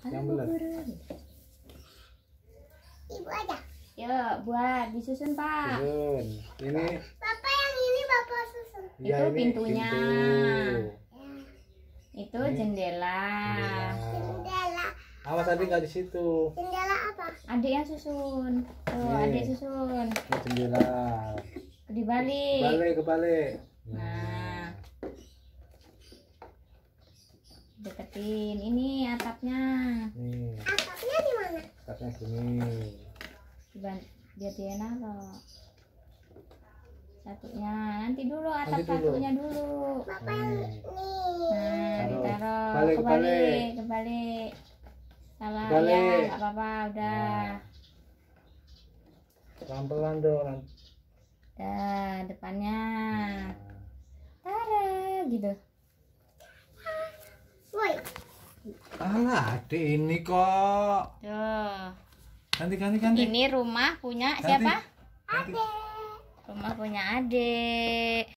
Yang benar. Ibu aja. Yuk, buat disusun, Pak. Susun. Ini Bapak yang ini bapak susun. ya, Itu ini pintunya. pintu. Itu Ini jendela. Jendela. Awas tadi nggak di situ. Jendela apa? Adik yang susun. Tuh, Nih. adik susun. Ini jendela. Dibalik. Kebalik. Nah. Deketin. Ini atapnya. Nih, Atapnya di mana? atapnya sini. Biar dia naruh. Satunya. Nanti dulu atap Nanti dulu. satunya dulu. Bapak yang Nih. ini. Nah, Taruh. ditaruh. Kebalik. Kebalik. Salah Kebalik. ya, nggak apa-apa, udah. Pelan-pelan dong. Dah, depannya. Tara, gitu. Woi, Alah, adik ini kok. Tuh. Ganti. Ini rumah punya Ganti. siapa? Ganti. Rumah punya adik.